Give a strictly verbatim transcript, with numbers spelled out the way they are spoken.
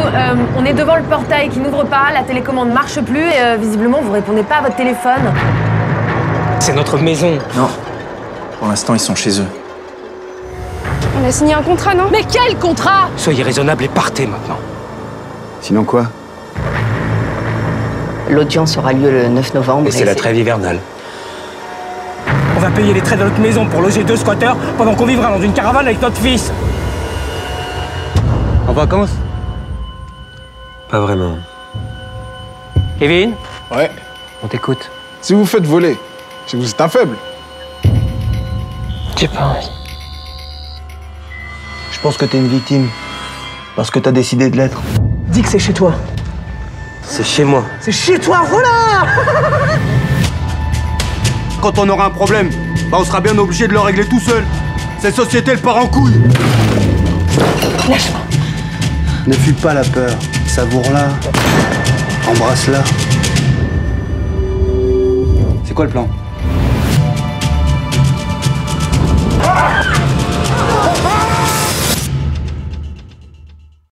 euh, on est devant le portail qui n'ouvre pas, la télécommande marche plus et euh, visiblement vous répondez pas à votre téléphone. C'est notre maison. Non. Pour l'instant, ils sont chez eux. On a signé un contrat, non? Mais quel contrat? Soyez raisonnable et partez maintenant. Sinon quoi? L'audience aura lieu le neuf novembre. Et c'est la trêve hivernale. On va payer les traits de notre maison pour loger deux squatteurs pendant qu'on vivra dans une caravane avec notre fils. En vacances? Pas vraiment. Kevin? Ouais. On t'écoute. Si vous faites voler, c'est que vous êtes un faible. J'ai pas envie. Je pense que t'es une victime. Parce que t'as décidé de l'être. Dis que c'est chez toi. C'est chez moi. C'est chez toi, voilà! Quand on aura un problème, bah on sera bien obligé de le régler tout seul. Cette société, elle part en couille. Lâche-moi. Ne fuis pas la peur. Savoure-la. Embrasse-la. C'est quoi le plan?